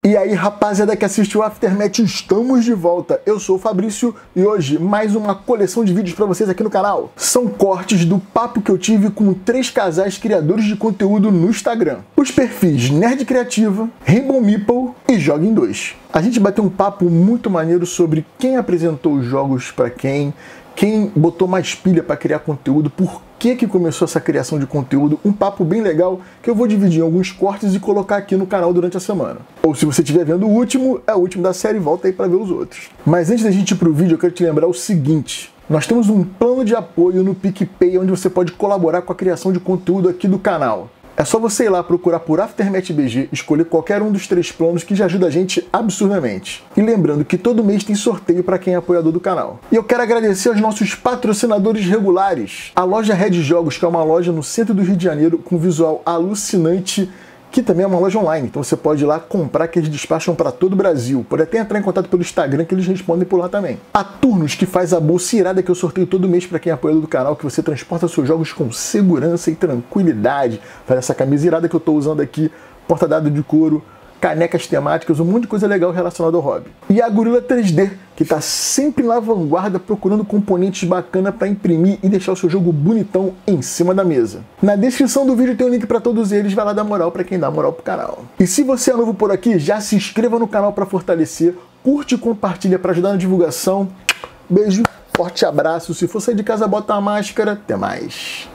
E aí, rapaziada que assistiu o Aftermath, estamos de volta. Eu sou o Fabrício e hoje mais uma coleção de vídeos pra vocês aqui no canal. São cortes do papo que eu tive com 3 casais criadores de conteúdo no Instagram. Os perfis Nerd Criativa, Rainbow Meeple e Joguem 2. A gente bateu um papo muito maneiro sobre quem apresentou os jogos pra quem botou mais pilha pra criar conteúdo, por que começou essa criação de conteúdo, um papo bem legal que eu vou dividir em alguns cortes e colocar aqui no canal durante a semana. Ou se você estiver vendo o último, é o último da série, volta aí pra ver os outros. Mas antes da gente ir pro vídeo, eu quero te lembrar o seguinte: nós temos um plano de apoio no PicPay, onde você pode colaborar com a criação de conteúdo aqui do canal. É só você ir lá procurar por Aftermath BG, escolher qualquer um dos 3 planos que já ajuda a gente absurdamente. E lembrando que todo mês tem sorteio para quem é apoiador do canal. E eu quero agradecer aos nossos patrocinadores regulares. A loja Red Jogos, que é uma loja no centro do Rio de Janeiro com visual alucinante, que também é uma loja online, então você pode ir lá comprar, que eles despacham para todo o Brasil. Pode até entrar em contato pelo Instagram, que eles respondem por lá também. A Turnos, que faz a bolsa irada que eu sorteio todo mês para quem é apoiador do canal, que você transporta seus jogos com segurança e tranquilidade. Faz essa camisa irada que eu estou usando aqui, porta-dado de couro, canecas temáticas, um monte de coisa legal relacionada ao hobby. E a Gorilla 3D, que está sempre na vanguarda procurando componentes bacanas para imprimir e deixar o seu jogo bonitão em cima da mesa. Na descrição do vídeo tem um link para todos eles, vai lá dar moral para quem dá moral pro canal. E se você é novo por aqui, já se inscreva no canal para fortalecer, curte e compartilha para ajudar na divulgação. Beijo, forte abraço, se for sair de casa bota a máscara, até mais.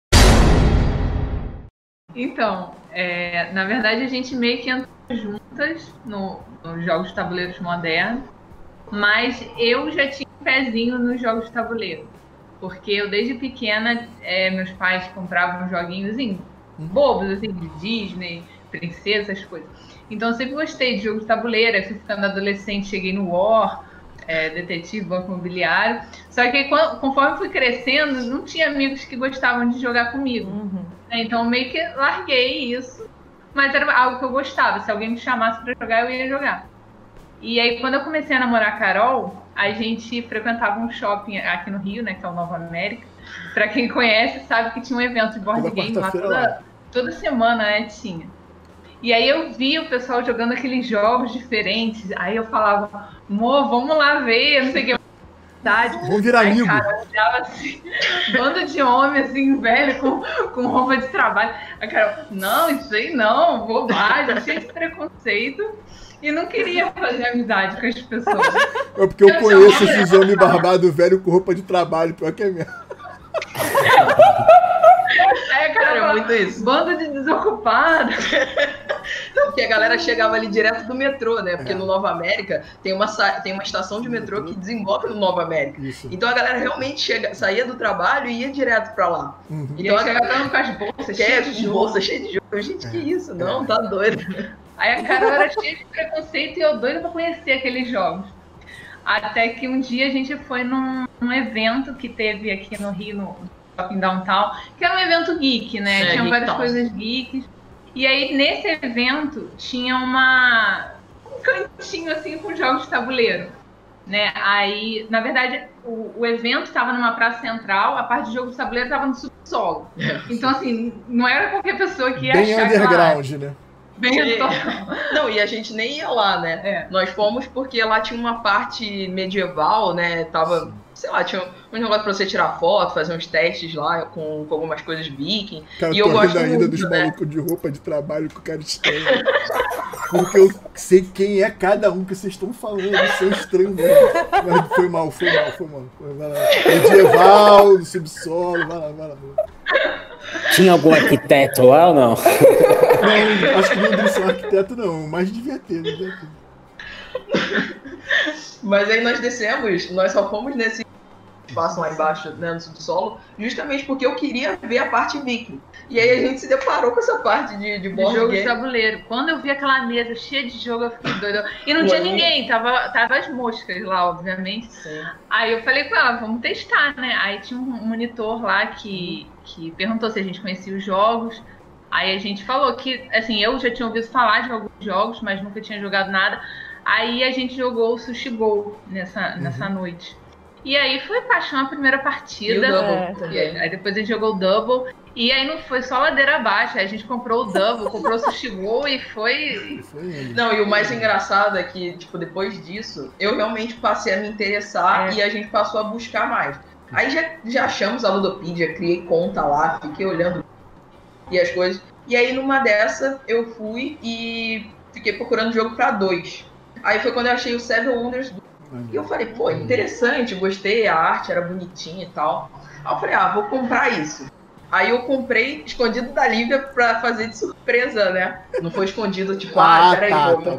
Então, na verdade a gente meio que entrou juntas nos jogos de tabuleiros modernos, mas eu já tinha um pezinho nos jogos de tabuleiro, porque eu desde pequena, meus pais compravam joguinhos assim, bobos, assim, de Disney, princesa, essas coisas. Então eu sempre gostei de jogos de tabuleiro, fui ficando adolescente, cheguei no War, detetive, banco imobiliário, só que conforme fui crescendo, não tinha amigos que gostavam de jogar comigo. Então meio que larguei isso, mas era algo que eu gostava. Se alguém me chamasse pra jogar, eu ia jogar. E aí quando eu comecei a namorar a Carol, a gente frequentava um shopping aqui no Rio, né, que é o Nova América. Pra quem conhece, sabe que tinha um evento de board game lá toda semana, né, tinha. E aí eu vi o pessoal jogando aqueles jogos diferentes, aí eu falava, amor, vamos lá ver, não sei o que. Vamos virar amigo. Cara, olhava assim, bando de homem assim, velho, com roupa de trabalho. A Carol, não, isso aí não, bobagem, cheio de preconceito. E não queria fazer amizade com as pessoas. É porque eu conheço esses homens barbados velho com roupa de trabalho, pior que é mesmo. Aí a Carol falava, muito isso. Bando de desocupado. Não, porque a galera chegava ali direto do metrô, né? Porque no Nova América tem uma estação de metrô que desemboca no Nova América. Isso. Então a galera realmente saía do trabalho e ia direto pra lá. Então a galera com as bolsas cheias de bolsa, cheia de jogo. Gente, que isso? Não, tá doido. Aí a Carol era cheia de preconceito e eu doida pra conhecer aqueles jogos. Até que um dia a gente foi num evento que teve aqui no Rio, no Shopping Downtown, que era um evento geek, né? Tinha várias coisas geeks. E aí, nesse evento, tinha um cantinho, assim, com jogos de tabuleiro, né? Aí, na verdade, o evento estava numa praça central, a parte de jogos de tabuleiro estava no subsolo. Então, assim, não era qualquer pessoa que ia bem achar underground, lá. Né? Bem Não, e a gente nem ia lá, né? Nós fomos porque lá tinha uma parte medieval, né? Tava, sei lá, tinha um negócio pra você tirar foto, fazer uns testes lá com algumas coisas viking. Cara, e eu gosto ainda muito, dos né? malucos de roupa de trabalho que o cara estranho. Porque eu sei quem é cada um que vocês estão falando, são estranhos mesmo. Mas foi mal. Vai lá. Medieval, do subsolo, vai lá. Tinha algum arquiteto lá ou não? Não, acho que não disse um arquiteto não, mas devia ter. Mas aí nós só fomos nesse espaço lá embaixo, né, no subsolo, justamente porque eu queria ver a parte viking. E aí a gente se deparou com essa parte de board jogo game. De tabuleiro. Quando eu vi aquela mesa cheia de jogo, eu fiquei doida. E não tinha ninguém, tava as moscas lá, obviamente. Sim. Aí eu falei com ela, vamos testar, né? Aí tinha um monitor lá que perguntou se a gente conhecia os jogos. Aí a gente falou que, assim, eu já tinha ouvido falar de alguns jogos, mas nunca tinha jogado nada. Aí a gente jogou o Sushi Go nessa noite. E aí foi paixão a primeira partida. E o Double. Aí depois a gente jogou o Double. E aí não foi só ladeira abaixo, a gente comprou o Double, comprou o Sushi Go e foi... Não, e o mais engraçado é que, tipo, depois disso, eu realmente passei a me interessar e a gente passou a buscar mais. Aí já achamos a Ludopedia, criei conta lá, fiquei olhando e as coisas. E aí numa dessa eu fui e fiquei procurando jogo pra 2. Aí foi quando eu achei o Seven Wonders 2. E eu falei, pô, interessante, gostei, a arte era bonitinha e tal. Aí eu falei, vou comprar isso. Aí eu comprei escondido da Lívia pra fazer de surpresa, né? Não foi escondido, tipo, peraí,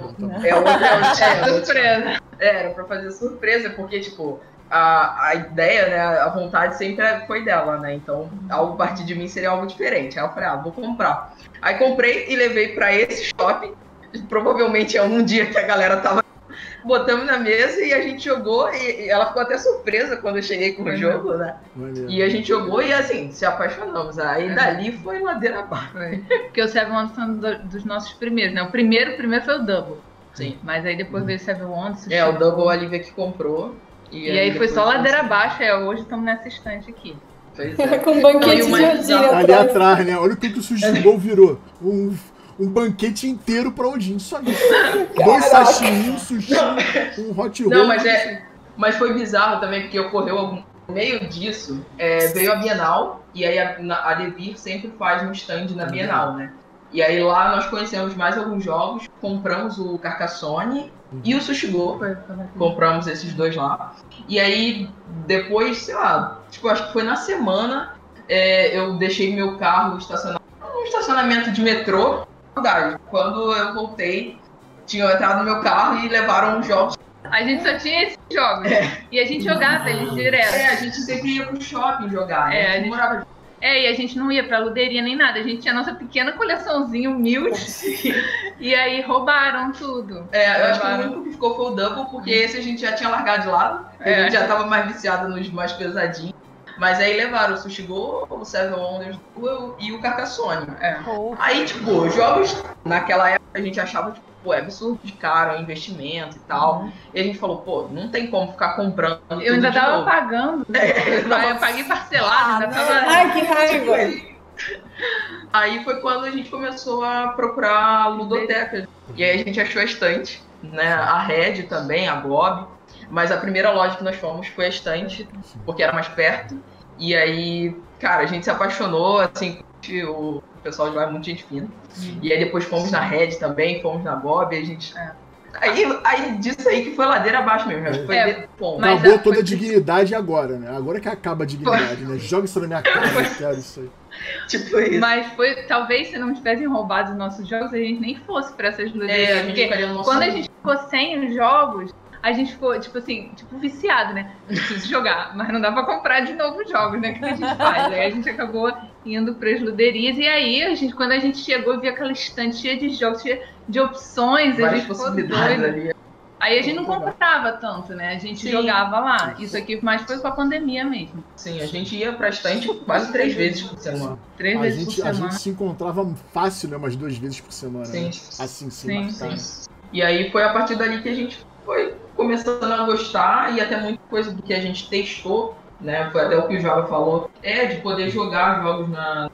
surpresa. Era pra fazer surpresa, porque, tipo, a ideia, né, a vontade sempre foi dela, né? Então, algo a partir de mim seria algo diferente. Aí eu falei, vou comprar. Aí comprei e levei pra esse shopping. Provavelmente é um dia que a galera tava... Botamos na mesa e a gente jogou, e ela ficou até surpresa quando eu cheguei com o jogo, né? E a gente jogou e, assim, se apaixonamos. Aí dali foi ladeira abaixo. Porque o Seven Wonders foi um dos nossos primeiros, né? O primeiro foi o Double. Sim. Mas aí depois veio o Seven Wonders. O Double a Lívia que comprou. E aí foi só ladeira abaixo, hoje estamos nessa estante aqui. Pois é. Com um banquete de jardim ali atrás, né? Olha o que o Sushi Go virou. Um banquete inteiro pra Odin, só isso. 2 sashimi, um sushi, um hot roll. Não, mas foi bizarro também, porque ocorreu no meio disso, veio a Bienal, e aí a Devir sempre faz um stand na Bienal, né? E aí lá nós conhecemos mais alguns jogos, compramos o Carcassonne e o Sushi Go, compramos esses 2 lá. E aí depois, sei lá, tipo, acho que foi na semana, eu deixei meu carro estacionado num estacionamento de metrô. Quando eu voltei, tinham entrado no meu carro e levaram os jogos. A gente só tinha esses jogos. E a gente jogava eles direto. A gente sempre ia pro shopping jogar. Né? A gente morava... e a gente não ia pra luderia nem nada. A gente tinha a nossa pequena coleçãozinha humilde. E aí roubaram tudo. Eu acho que o único que ficou foi o Double, porque esse a gente já tinha largado de lado. A gente já tava mais viciado nos mais pesadinhos. Mas aí levaram o Sushi Go, o Seven Wonders e o Carcassonne. Aí, tipo, os jogos, naquela época, a gente achava, tipo, absurdo de caro, investimento e tal. E a gente falou, pô, não tem como ficar comprando. Eu ainda tava pagando. Eu paguei parcelado, ainda tava... Ai, que raiva! Aí foi quando a gente começou a procurar ludoteca. E aí a gente achou a estante, né? A Red também, a Globo. Mas a primeira loja que nós fomos foi a estante, porque era mais perto. E aí, cara, a gente se apaixonou, assim, o pessoal de lá é muito gente fina. E aí depois fomos na Red também, fomos na Bob, a gente... Aí disso aí que foi ladeira abaixo mesmo. Acabou toda a dignidade agora, né? Agora que acaba a dignidade, né? Joga isso na minha cara, eu quero isso aí. Tipo isso. Mas talvez se não tivessem roubado os nossos jogos, a gente nem fosse pra essas luderias. A gente ficaria no nosso quando a gente ficou sem os jogos, a gente ficou, tipo assim, viciado, né? Preciso jogar, mas não dá pra comprar de novo os jogos, né? O que a gente faz? Aí a gente acabou indo pras luderias, e aí, quando a gente chegou, viu aquela estante cheia de jogos, cheia de opções, a gente ficou doido. Ali. Aí a gente não comprava tanto, né? A gente jogava lá. Isso aqui mais foi com a pandemia mesmo. Sim, a gente ia pra estante quase 3 vezes por semana. 3 vezes por semana. A gente se encontrava fácil, né? Umas 2 vezes por semana. Sim. Né? Assim, sim. E aí foi a partir dali que a gente foi começando a gostar, e até muita coisa do que a gente testou, né? Foi até o que o Java falou, de poder jogar jogos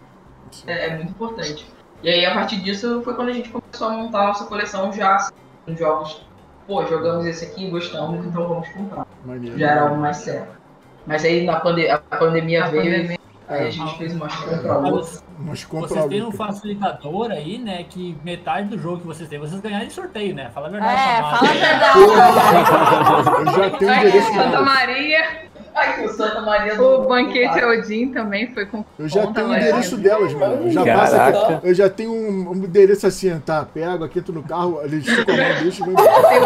é muito importante. E aí a partir disso foi quando a gente começou a montar a nossa coleção já com jogos. Pô, jogamos esse aqui, gostamos, então vamos comprar. Maneiro. Já era algo mais sério. Mas aí a pandemia veio. Aí a gente fez umas compras. Vocês têm um facilitador aí, né? Que metade do jogo que vocês têm, vocês ganharam em sorteio, né? Fala a verdade. Fala a verdade. Eu já tenho o endereço Santa Maria. Ai, o Santa Maria do Banquete Odin também foi com. Eu já tenho o endereço delas, mano. Eu já tenho um endereço assim, tá? Pego aqui, entro no carro, eles ficam lá, deixa e vou embora. Tem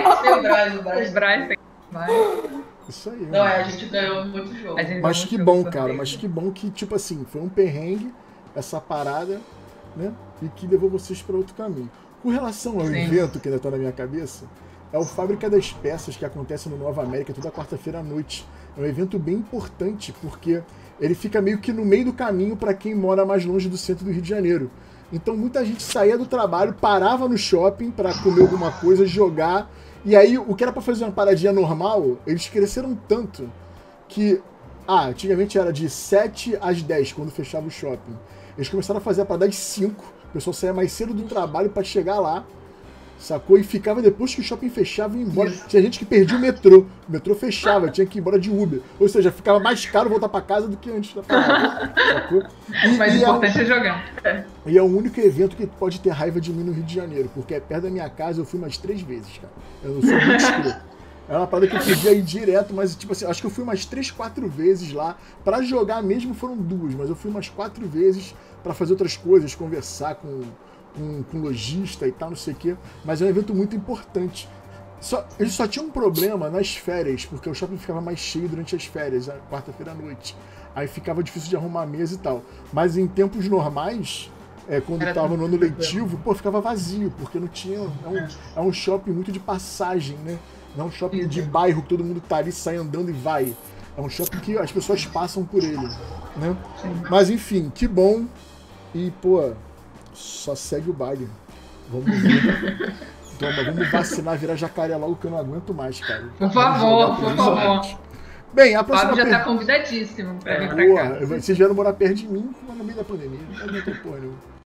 o Braz. Isso aí. Não, a gente ganhou muito jogo. Mas que bom, cara. Mas que bom que, tipo assim, foi um perrengue essa parada, né? E que levou vocês para outro caminho. Com relação ao evento que ainda tá na minha cabeça, é o Fábrica das Peças que acontece no Nova América toda quarta-feira à noite. É um evento bem importante porque ele fica meio que no meio do caminho para quem mora mais longe do centro do Rio de Janeiro. Então muita gente saía do trabalho, parava no shopping para comer alguma coisa, jogar. E aí, o que era pra fazer uma paradinha normal, eles cresceram tanto que Antigamente era de 7 às 10, quando fechava o shopping. Eles começaram a fazer a parada das 5. O pessoal saía mais cedo do trabalho pra chegar lá, sacou? E ficava depois que o shopping fechava e ia embora. Tinha gente que perdia o metrô. O metrô fechava, tinha que ir embora de Uber. Ou seja, ficava mais caro voltar pra casa do que antes da parada, sacou? Mas o importante é jogar. E é o único evento que pode ter raiva de mim no Rio de Janeiro, porque é perto da minha casa, eu fui umas 3 vezes, cara. Eu sou muito escroto. É uma parada que eu podia ir direto, mas tipo assim, acho que eu fui umas 3, 4 vezes lá. Pra jogar mesmo foram 2, mas eu fui umas 4 vezes pra fazer outras coisas, conversar com lojista e tal, não sei o quê. Mas é um evento muito importante. Eles só tinham um problema nas férias, porque o shopping ficava mais cheio durante as férias, quarta-feira à noite. Aí ficava difícil de arrumar a mesa e tal. Mas em tempos normais, quando tava no ano letivo, pô, ficava vazio, porque não tinha. É um shopping muito de passagem, né? Não é um shopping de bairro que todo mundo tá ali, sai andando e vai. É um shopping que as pessoas passam por ele, né? Mas enfim, que bom. E, pô, só segue o baile. Vamos ver. Toma, vamos vacinar, virar jacaré logo que eu não aguento mais, cara. Por favor, por favor. Bem, a O próxima Fábio já tá convidadíssimo pra vir pra cá. Vocês vieram morar perto de mim, mas no meio da pandemia. Não aguento porra nenhuma.